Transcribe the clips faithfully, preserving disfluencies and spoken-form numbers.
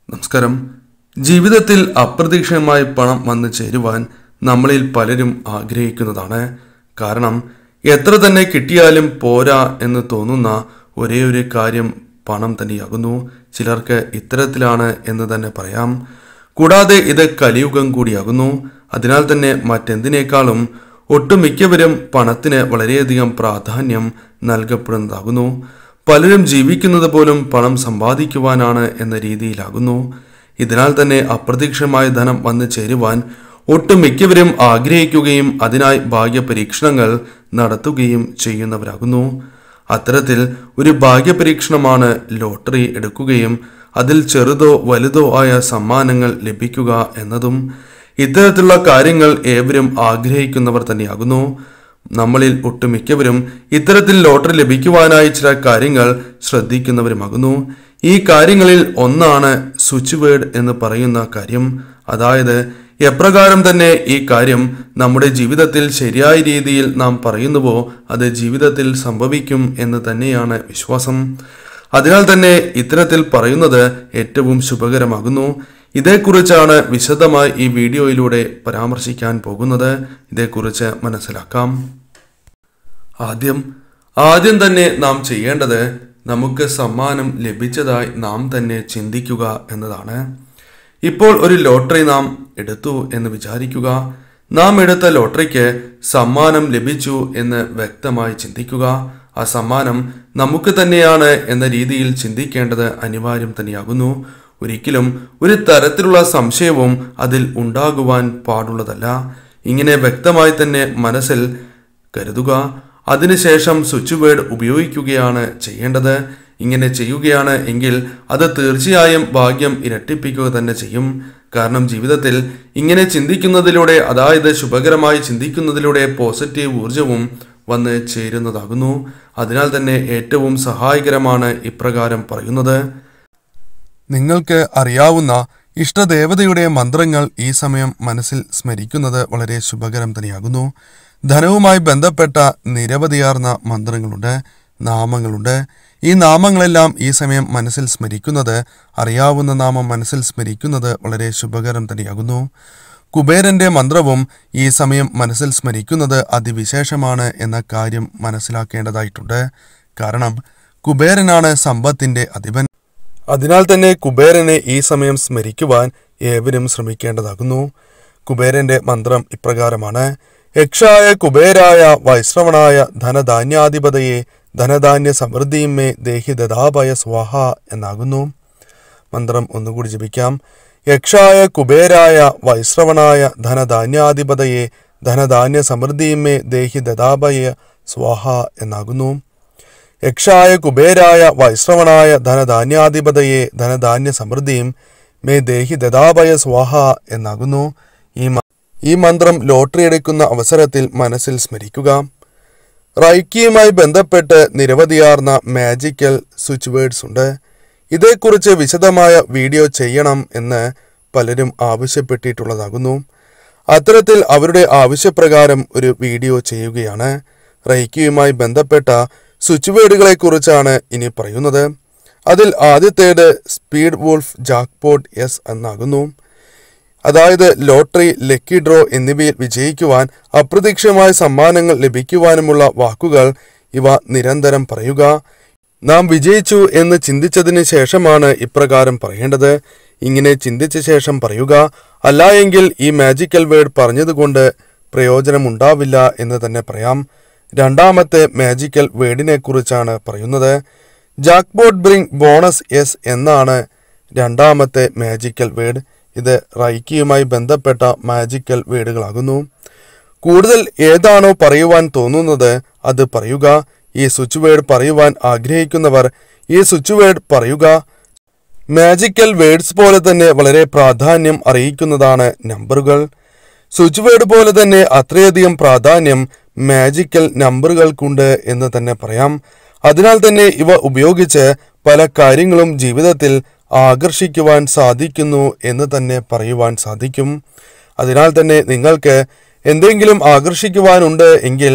നമസ്കാരം. ജീവിതത്തിൽ അപ്രതീക്ഷിതമായി പണം വന്നു ചേരുവാൻ നമ്മളിൽ പലരും ആഗ്രഹിക്കുന്നതാണ്. കാരണം എത്ര തന്നെ കിട്ടിയാലും പോരാ എന്ന് തോന്നുന്ന ഒരേ ഒരു കാര്യം പണം തന്നെയാകുന്നു. ചിലർക്ക് ഇത്തരത്തിലാണ് എന്ന് തന്നെ പറയാം. കൂടാതെ ഇത് കലിയുഗം കൂടിയാകുന്നു. അതിനാൽ തന്നെ മറ്റെന്തിനേക്കാളും ഒട്ടുമിക്കവരും പണത്തിന് വളരെയധികം പ്രാധാന്യം നൽകപ്പെടുന്നതാകുന്നു. പലരും ജീവിക്കുന്നത് പോലും പണം സമ്പാദിക്കുവാനാണ് എന്ന രീതിയിലാകുന്നു. ഇതിനാൽ തന്നെ അപ്രതീക്ഷിതമായ ധനം വന്നു ചേരുവാൻ ഒട്ടുമിക്കവരും ആഗ്രഹിക്കുകയും അതിനായി ഭാഗ്യപരീക്ഷണങ്ങൾ നടത്തുകയും ചെയ്യുന്നവരാകുന്നു. അത്തരത്തിൽ ഒരു ഭാഗ്യപരീക്ഷണമാണ് ലോട്ടറി എടുക്കുകയും അതിൽ ചെറുതോ വലുതോ ആയ സമ്മാനങ്ങൾ ലഭിക്കുക എന്നതും. ഇത്തരത്തിലുള്ള കാര്യങ്ങൾ ഏവരും ആഗ്രഹിക്കുന്നവർ തന്നെയാകുന്നു. നമ്മളിൽ ഒട്ടുമിക്കവരും ഇത്തരത്തിൽ ലോട്ടറി ലഭിക്കുവാനായി ചില കാര്യങ്ങൾ ശ്രദ്ധിക്കുന്നവരുമാകുന്നു. ഈ കാര്യങ്ങളിൽ ഒന്നാണ് സ്വിച്ച് വേർഡ് എന്ന് പറയുന്ന കാര്യം. അതായത് എപ്രകാരം തന്നെ ഈ കാര്യം നമ്മുടെ ജീവിതത്തിൽ ശരിയായ രീതിയിൽ നാം പറയുന്നുവോ അത് ജീവിതത്തിൽ സംഭവിക്കും എന്ന് തന്നെയാണ് വിശ്വാസം. അതിനാൽ തന്നെ ഇത്തരത്തിൽ പറയുന്നത് ഏറ്റവും ശുഭകരമാകുന്നു. ഇതേക്കുറിച്ചാണ് വിശദമായി ഈ വീഡിയോയിലൂടെ പരാമർശിക്കാൻ പോകുന്നത്. ഇതേക്കുറിച്ച് മനസ്സിലാക്കാം. ആദ്യം ആദ്യം തന്നെ നാം ചെയ്യേണ്ടത് നമുക്ക് സമ്മാനം ലഭിച്ചതായി നാം തന്നെ ചിന്തിക്കുക എന്നതാണ്. ഇപ്പോൾ ഒരു ലോട്ടറി നാം എടുത്തു എന്ന് വിചാരിക്കുക. നാം എടുത്ത ലോട്ടറിക്ക് സമ്മാനം ലഭിച്ചു എന്ന് വ്യക്തമായി ചിന്തിക്കുക. ആ സമ്മാനം നമുക്ക് തന്നെയാണ് എന്ന രീതിയിൽ ചിന്തിക്കേണ്ടത് അനിവാര്യം തന്നെയാകുന്നു. ഒരിക്കലും ഒരു തരത്തിലുള്ള സംശയവും അതിൽ ഉണ്ടാകുവാൻ പാടുള്ളതല്ല. ഇങ്ങനെ വ്യക്തമായി തന്നെ മനസ്സിൽ കരുതുക. അതിനുശേഷം സ്വിച്ച് വേർഡ് ഉപയോഗിക്കുകയാണ് ചെയ്യേണ്ടത്. ഇങ്ങനെ ചെയ്യുകയാണ് എങ്കിൽ അത് തീർച്ചയായും ഭാഗ്യം ഇരട്ടിപ്പിക്കുക തന്നെ ചെയ്യും. കാരണം ജീവിതത്തിൽ ഇങ്ങനെ ചിന്തിക്കുന്നതിലൂടെ, അതായത് ശുഭകരമായി ചിന്തിക്കുന്നതിലൂടെ പോസിറ്റീവ് ഊർജവും വന്ന് ചേരുന്നതാകുന്നു. അതിനാൽ തന്നെ ഏറ്റവും സഹായകരമാണ് ഇപ്രകാരം പറയുന്നത്. നിങ്ങൾക്ക് അറിയാവുന്ന ഇഷ്ടദേവതയുടെ മന്ത്രങ്ങൾ ഈ സമയം മനസ്സിൽ സ്മരിക്കുന്നത് വളരെ ശുഭകരം തന്നെയാകുന്നു. ധനവുമായി ബന്ധപ്പെട്ട നിരവധിയാർന്ന മന്ത്രങ്ങളുണ്ട്, നാമങ്ങളുണ്ട്. ഈ നാമങ്ങളെല്ലാം ഈ സമയം മനസ്സിൽ സ്മരിക്കുന്നത്, അറിയാവുന്ന നാമം മനസ്സിൽ സ്മരിക്കുന്നത് വളരെ ശുഭകരം തന്നെയാകുന്നു. കുബേരന്റെ മന്ത്രവും ഈ സമയം മനസ്സിൽ സ്മരിക്കുന്നത് അതിവിശേഷമാണ് എന്ന കാര്യം മനസ്സിലാക്കേണ്ടതായിട്ടുണ്ട്. കാരണം കുബേരനാണ് സമ്പത്തിന്റെ അധിപൻ. അതിനാൽ തന്നെ കുബേരനെ ഈ സമയം സ്മരിക്കുവാൻ ഏവരും ശ്രമിക്കേണ്ടതാകുന്നു. കുബേരന്റെ മന്ത്രം ഇപ്രകാരമാണ്: യക്ഷായ കുബേരായ വൈശ്രവണായ ധനധാന്യാധിപതയെ ധനധാന്യ സമൃദ്ധിയുമേ ദേഹി ദദാഭയ സ്വാഹ എന്നാകുന്നു. മന്ത്രം ഒന്നുകൂടി ജപിക്കാം. യക്ഷായ കുബേരായ വൈശ്രവണായ ധനധാന്യാധിപതയെ ധനധാന്യ സമൃദ്ധിയുമേ ദേഹി ദദാഭയ സ്വാഹ എന്നാകുന്നു. യക്ഷായ കുബേരായ വൈശ്രവണായ ധനധാന്യാധിപതയെ ധനധാന്യ സമൃദ്ധിയും മേ ദേഹി ദദാഭയ സ്വാഹ എന്നാകുന്നു. ഈ ഈ മന്ത്രം ലോട്ടറി എടുക്കുന്ന അവസരത്തിൽ മനസ്സിൽ സ്മരിക്കുക. റൈക്കിയുമായി ബന്ധപ്പെട്ട് നിരവധിയാർന്ന മാജിക്കൽ സ്വിച്ച് വേർഡ്സ് ഉണ്ട്. ഇതേക്കുറിച്ച് വിശദമായ വീഡിയോ ചെയ്യണം എന്ന് പലരും ആവശ്യപ്പെട്ടിട്ടുള്ളതാകുന്നു. അത്തരത്തിൽ അവരുടെ ആവശ്യപ്രകാരം ഒരു വീഡിയോ ചെയ്യുകയാണ്. റൈക്കിയുമായി ബന്ധപ്പെട്ട സ്വിച്ച് വേർഡുകളെ കുറിച്ചാണ് ഇനി പറയുന്നത്. അതിൽ ആദ്യത്തേത് സ്പീഡ് വൂൾഫ് ജാക്ക്പോട്ട് എസ് എന്നാകുന്നു. അതായത് ലോട്ടറി, ലക്കി ഡ്രോ എന്നിവയിൽ വിജയിക്കുവാൻ, അപ്രതീക്ഷിതമായ സമ്മാനങ്ങൾ ലഭിക്കുവാനുമുള്ള വാക്കുകൾ ഇവ നിരന്തരം പറയുക. നാം വിജയിച്ചു എന്ന് ചിന്തിച്ചതിന് ശേഷമാണ് ഇപ്രകാരം പറയേണ്ടത്. ഇങ്ങനെ ചിന്തിച്ച ശേഷം പറയുക. അല്ല എങ്കിൽ ഈ മാജിക്കൽ വേർഡ് പറഞ്ഞതുകൊണ്ട് പ്രയോജനമുണ്ടാവില്ല എന്ന് തന്നെ പറയാം. രണ്ടാമത്തെ മാജിക്കൽ വേർഡിനെ കുറിച്ചാണ് പറയുന്നത്. ജാക്ക്പോട്ട് ബ്രിങ് ബോണസ് എസ് എന്നാണ് രണ്ടാമത്തെ മാജിക്കൽ വേർഡ്. ഇത് റൈക്കിയുമായി ബന്ധപ്പെട്ട മാജിക്കൽ വേർഡുകളാകുന്നു. കൂടുതൽ ഏതാണോ പറയുവാൻ തോന്നുന്നത് അത് പറയുക. ഈ സ്വിച്ച് വേർഡ് പറയുവാൻ ആഗ്രഹിക്കുന്നവർ ഈ സ്വിച്ച് വേർഡ് പറയുക. മാജിക്കൽ വേർഡ്സ് പോലെ തന്നെ വളരെ പ്രാധാന്യം അറിയിക്കുന്നതാണ് നമ്പറുകൾ. സ്വിച്ച് വേർഡ് പോലെ തന്നെ അത്രയധികം പ്രാധാന്യം മാജിക്കൽ നമ്പറുകൾക്കുണ്ട് എന്ന് തന്നെ പറയാം. അതിനാൽ തന്നെ ഇവ ഉപയോഗിച്ച് പല കാര്യങ്ങളും ജീവിതത്തിൽ ആകർഷിക്കുവാൻ സാധിക്കുന്നു എന്ന് തന്നെ പറയുവാൻ സാധിക്കും. അതിനാൽ തന്നെ നിങ്ങൾക്ക് എന്തെങ്കിലും ആകർഷിക്കുവാനുണ്ട് എങ്കിൽ,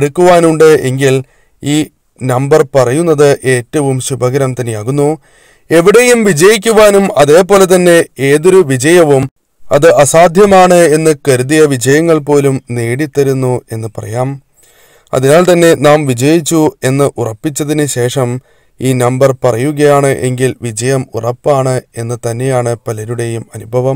നേടിയെടുക്കുവാനുണ്ട് എങ്കിൽ ഈ നമ്പർ പറയുന്നത് ഏറ്റവും ശുഭകരം തന്നെയാകുന്നു. എവിടെയും വിജയിക്കുവാനും അതേപോലെ തന്നെ ഏതൊരു വിജയവും അത് അസാധ്യമാണ് എന്ന് കരുതിയ വിജയങ്ങൾ പോലും നേടിത്തരുന്നു എന്ന് പറയാം. അതിനാൽ തന്നെ നാം വിജയിച്ചു എന്ന് ഉറപ്പിച്ചതിന് ശേഷം ഈ നമ്പർ പറയുകയാണ് എങ്കിൽ വിജയം ഉറപ്പാണ് എന്ന് തന്നെയാണ് പലരുടെയും അനുഭവം.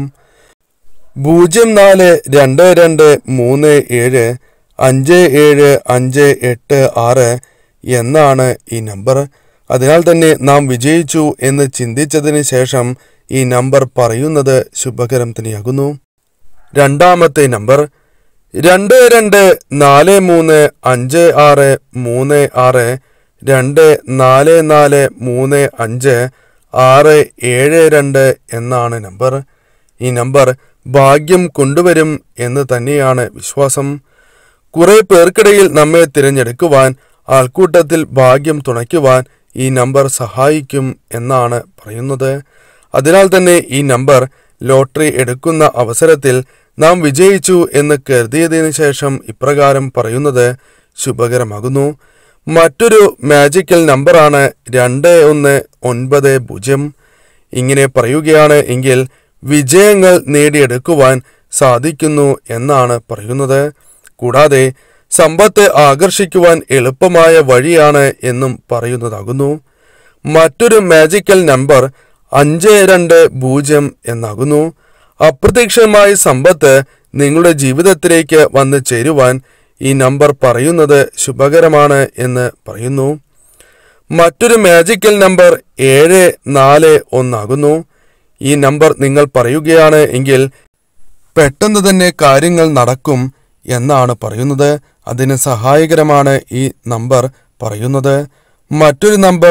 പൂജ്യം നാല് രണ്ട് രണ്ട് മൂന്ന് ഏഴ് അഞ്ച് ഏഴ് അഞ്ച് എട്ട് ആറ് എന്നാണ് ഈ നമ്പർ. അതിനാൽ തന്നെ നാം വിജയിച്ചു എന്ന് ചിന്തിച്ചതിന് ശേഷം ഈ നമ്പർ പറയുന്നത് ശുഭകരം തന്നെയാകുന്നു. രണ്ടാമത്തെ നമ്പർ രണ്ട് രണ്ട് നാല് മൂന്ന് അഞ്ച് ആറ് മൂന്ന് ആറ് രണ്ട് നാല് നാല് മൂന്ന് അഞ്ച് ആറ് ഏഴ് രണ്ട് എന്നാണ് നമ്പർ. ഈ നമ്പർ ഭാഗ്യം കൊണ്ടുവരും എന്ന് തന്നെയാണ് വിശ്വാസം. കുറെ പേർക്കിടയിൽ നമ്മെ തിരഞ്ഞെടുക്കുവാൻ, ആൾക്കൂട്ടത്തിൽ ഭാഗ്യം തുണയ്ക്കുവാൻ ഈ നമ്പർ സഹായിക്കും എന്നാണ് പറയുന്നത്. അതിനാൽ തന്നെ ഈ നമ്പർ ലോട്ടറി എടുക്കുന്ന അവസരത്തിൽ നാം വിജയിച്ചു എന്ന് കരുതിയതിനു ശേഷം ഇപ്രകാരം പറയുന്നത് ശുഭകരമാകുന്നു. മറ്റൊരു മാജിക്കൽ നമ്പറാണ് രണ്ട് ഒന്ന് ഒൻപത് പൂജ്യം. ഇങ്ങനെ പറയുകയാണ് എങ്കിൽ വിജയങ്ങൾ നേടിയെടുക്കുവാൻ സാധിക്കുന്നു എന്നാണ് പറയുന്നത്. കൂടാതെ സമ്പത്ത് ആകർഷിക്കുവാൻ എളുപ്പമായ വഴിയാണ് എന്നും പറയുന്നതാകുന്നു. മറ്റൊരു മാജിക്കൽ നമ്പർ അഞ്ച് രണ്ട് പൂജ്യം എന്നാകുന്നു. അപ്രതീക്ഷിതമായ സമ്പത്ത് നിങ്ങളുടെ ജീവിതത്തിലേക്ക് വന്നു ചേരുവാൻ ഈ നമ്പർ പറയുന്നത് ശുഭകരമാണ് എന്ന് പറയുന്നു. മറ്റൊരു മാജിക്കൽ നമ്പർ ഏഴ് നാല് ഒന്നാകുന്നു. ഈ നമ്പർ നിങ്ങൾ പറയുകയാണ് എങ്കിൽ പെട്ടെന്ന് തന്നെ കാര്യങ്ങൾ നടക്കും എന്നാണ് പറയുന്നത്. അതിന് സഹായകരമാണ് ഈ നമ്പർ പറയുന്നത്. മറ്റൊരു നമ്പർ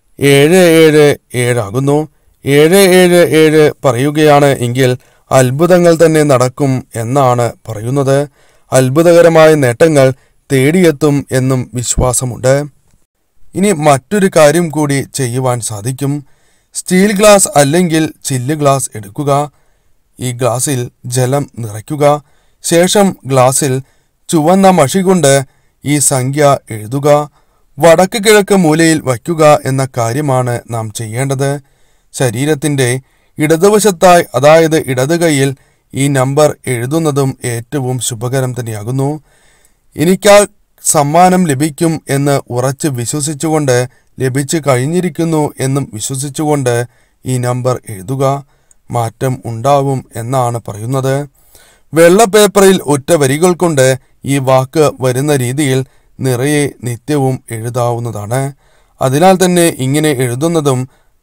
ഏഴ് ഏഴ് ഏഴാകുന്നു. ഏഴ് ഏഴ് ഏഴ് പറയുകയാണ് എങ്കിൽ അത്ഭുതങ്ങൾ തന്നെ നടക്കും എന്നാണ് പറയുന്നത്. അത്ഭുതകരമായ നേട്ടങ്ങൾ തേടിയെത്തും എന്നും വിശ്വാസമുണ്ട്. ഇനി മറ്റൊരു കാര്യം കൂടി ചെയ്യുവാൻ സാധിക്കും. സ്റ്റീൽ ഗ്ലാസ് അല്ലെങ്കിൽ ചില്ല് ഗ്ലാസ് എടുക്കുക. ഈ ഗ്ലാസ്സിൽ ജലം നിറയ്ക്കുക. ശേഷം ഗ്ലാസ്സിൽ ചുവന്ന മഷി കൊണ്ട് ഈ സംഖ്യ എഴുതുക. വടക്ക് കിഴക്ക് മൂലയിൽ വയ്ക്കുക എന്ന കാര്യമാണ് നാം ചെയ്യേണ്ടത്. ശരീരത്തിൻ്റെ ഇടതുവശത്തായി, അതായത് ഇടത് കൈയിൽ ഈ നമ്പർ എഴുതുന്നതും ഏറ്റവും ശുഭകരം തന്നെയാകുന്നു. എനിക്കാ സമ്മാനം ലഭിക്കും എന്ന് ഉറച്ച് വിശ്വസിച്ചുകൊണ്ട്, ലഭിച്ചു കഴിഞ്ഞിരിക്കുന്നു എന്നും വിശ്വസിച്ചുകൊണ്ട് ഈ നമ്പർ എഴുതുക. മാറ്റം ഉണ്ടാവും എന്നാണ് പറയുന്നത്. വെള്ള പേപ്പറിൽ ഒറ്റ വരികൾ കൊണ്ട് ഈ വാക്ക് വരുന്ന രീതിയിൽ നിറയെ നിത്യവും എഴുതാവുന്നതാണ്. അതിനാൽ തന്നെ ഇങ്ങനെ എഴുതുന്നതും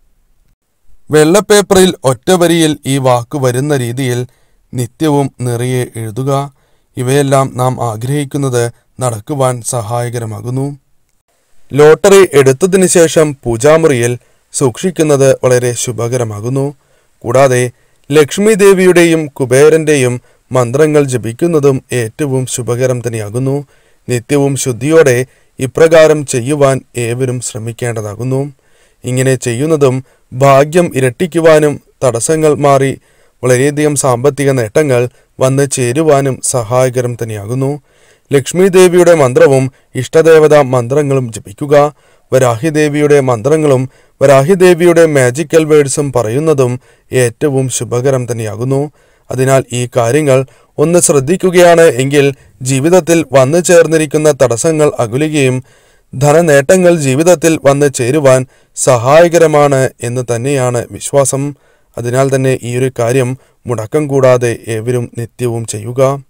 വെള്ളപ്പേപ്പറിൽ ഒറ്റ വരിയിൽ ഈ വാക്ക് വരുന്ന രീതിയിൽ നിത്യവും നിറയെ എഴുതുക. ഇവയെല്ലാം നാം ആഗ്രഹിക്കുന്നത് നടക്കുവാൻ സഹായകരമാകുന്നു. ലോട്ടറി എടുത്തതിന് ശേഷം പൂജാമുറിയിൽ സൂക്ഷിക്കുന്നത് വളരെ ശുഭകരമാകുന്നു. കൂടാതെ ലക്ഷ്മി ദേവിയുടെയും കുബേരന്റെയും മന്ത്രങ്ങൾ ജപിക്കുന്നതും ഏറ്റവും ശുഭകരം തന്നെയാകുന്നു. നിത്യവും ശുദ്ധിയോടെ ഇപ്രകാരം ചെയ്യുവാൻ ഏവരും ശ്രമിക്കേണ്ടതാകുന്നു. ഇങ്ങനെ ചെയ്യുന്നതും ഭാഗ്യം ഇരട്ടിക്കുവാനും തടസ്സങ്ങൾ മാറി വളരെയധികം സാമ്പത്തിക നേട്ടങ്ങൾ വന്ന് ചേരുവാനും സഹായകരം തന്നെയാകുന്നു. ലക്ഷ്മി ദേവിയുടെ മന്ത്രവും ഇഷ്ടദേവതാ മന്ത്രങ്ങളും ജപിക്കുക. വരാഹിദേവിയുടെ മന്ത്രങ്ങളും വരാഹിദേവിയുടെ മാജിക്കൽ വേർഡ്സും പറയുന്നതും ഏറ്റവും ശുഭകരം തന്നെയാകുന്നു. അതിനാൽ ഈ കാര്യങ്ങൾ ഒന്ന് ശ്രദ്ധിക്കുകയാണ് എങ്കിൽ ജീവിതത്തിൽ വന്നു ചേർന്നിരിക്കുന്ന തടസ്സങ്ങൾ അകലുകയും ധനനേട്ടങ്ങൾ ജീവിതത്തിൽ വന്ന് ചേരുവാൻ സഹായകരമാണ് എന്ന് തന്നെയാണ് വിശ്വാസം. അതിനാൽ തന്നെ ഈ ഒരു കാര്യം മുടക്കം കൂടാതെ ഏവരും നിത്യവും ചെയ്യുക.